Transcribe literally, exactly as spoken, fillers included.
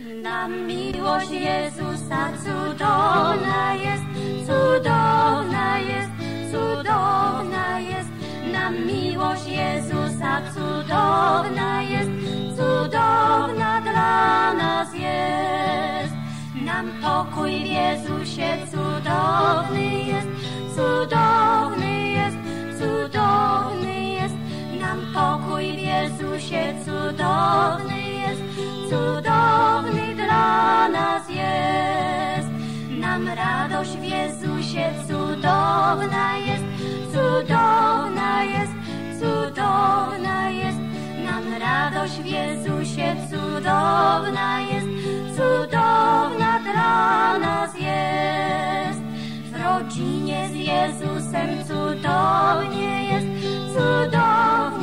Nam miłość Jezusa cudowna jest, cudowna jest, cudowna jest. Nam miłość Jezusa cudowna jest, cudowna dla nas jest. Nam pokój w Jezusie cudowny jest, cudowny jest, cudowny jest. Nam pokój w Jezusie cudowny jest, cudowny dla nas jest. Nam radość w Jezusie cudowna jest, cudowna jest, cudowna jest. Nam radość w Jezusie cudowna jest, cudowna dla nas jest. W rodzinie z Jezusem cudownie jest, cudownie